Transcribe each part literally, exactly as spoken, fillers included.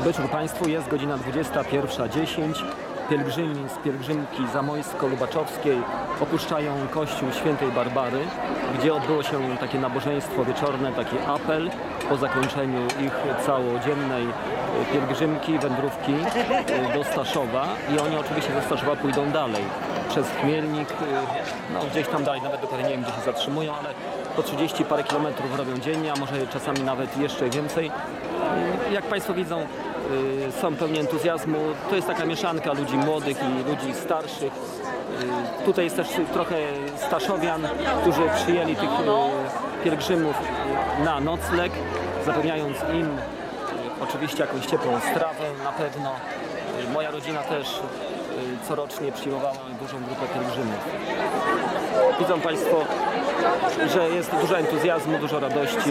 Wieczór Państwu, jest godzina dwudziesta pierwsza dziesięć. Pielgrzymi z pielgrzymki zamojsko-lubaczowskiej opuszczają kościół Świętej Barbary, gdzie odbyło się takie nabożeństwo wieczorne, taki apel po zakończeniu ich całodziennej pielgrzymki, wędrówki do Staszowa. I oni oczywiście ze Staszowa pójdą dalej przez Chmielnik, no gdzieś tam dalej, nawet dokładnie nie wiem, gdzie się zatrzymują, ale po trzydzieści parę kilometrów robią dziennie, a może czasami nawet jeszcze więcej. Jak Państwo widzą, są pełni entuzjazmu. To jest taka mieszanka ludzi młodych i ludzi starszych. Tutaj jest też trochę Staszowian, którzy przyjęli tych pielgrzymów na nocleg, zapewniając im oczywiście jakąś ciepłą strawę na pewno. Moja rodzina też corocznie przyjmowała dużą grupę pielgrzymów. Widzą Państwo, że jest dużo entuzjazmu, dużo radości.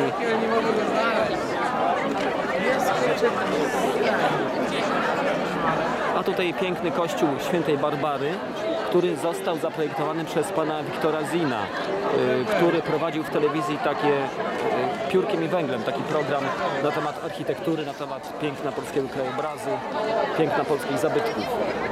A tutaj piękny kościół Świętej Barbary, który został zaprojektowany przez pana Wiktora Zina, który prowadził w telewizji takie Piórkiem i Węglem, taki program na temat architektury, na temat piękna polskiego krajobrazu, piękna polskich zabytków.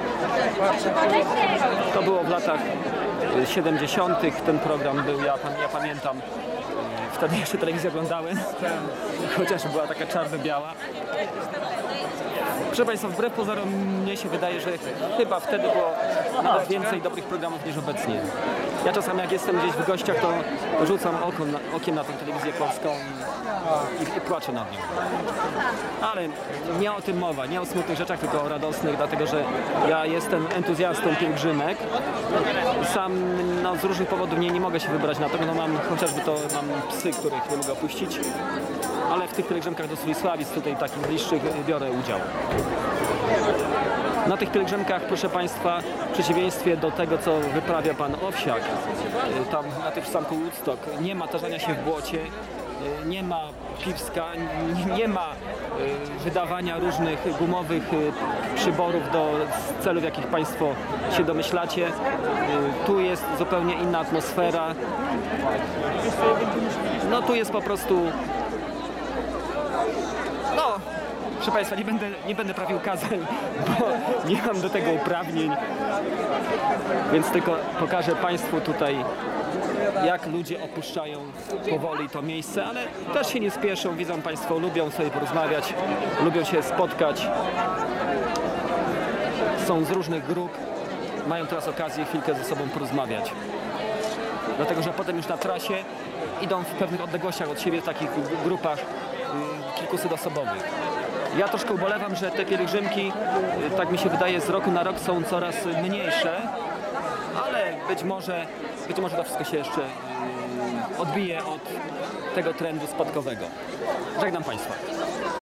To było w latach siedemdziesiątych. Ten program był, ja, ja pamiętam, wtedy jeszcze telewizję oglądałem, chociaż była taka czarno-biała. Proszę Państwa, wbrew pozorom mnie się wydaje, że chyba wtedy było nawet więcej dobrych programów niż obecnie. Ja czasami jak jestem gdzieś w gościach, to rzucam okiem na, okiem na tę telewizję polską i, i, i płaczę nad nią. Ale nie o tym mowa, nie o smutnych rzeczach, tylko o radosnych, dlatego że ja jestem entuzjastą pielgrzymek. Sam no, z różnych powodów nie, nie mogę się wybrać na to, no mam chociażby to, mam psy, których nie mogę opuścić. Ale w tych pielgrzymkach do Sulisławic, tutaj takich bliższych, biorę udział. Na tych pielgrzymkach, proszę Państwa, w przeciwieństwie do tego, co wyprawia pan Owsiak, tam na tym zamku Woodstock, nie ma tarzania się w błocie, nie ma piwska, nie ma wydawania różnych gumowych przyborów do celów, jakich Państwo się domyślacie. Tu jest zupełnie inna atmosfera. No tu jest po prostu... No, proszę Państwa, nie będę, nie będę prawił kazań, bo nie mam do tego uprawnień, więc tylko pokażę Państwu tutaj, jak ludzie opuszczają powoli to miejsce, ale też się nie spieszą, widzą Państwo, lubią sobie porozmawiać, lubią się spotkać, są z różnych grup, mają teraz okazję chwilkę ze sobą porozmawiać, dlatego że potem już na trasie idą w pewnych odległościach od siebie w takich grupach kilkusetosobowych. Ja troszkę ubolewam, że te pielgrzymki, tak mi się wydaje, z roku na rok są coraz mniejsze, ale być może, być może to wszystko się jeszcze odbije od tego trendu spadkowego. Żegnam Państwa.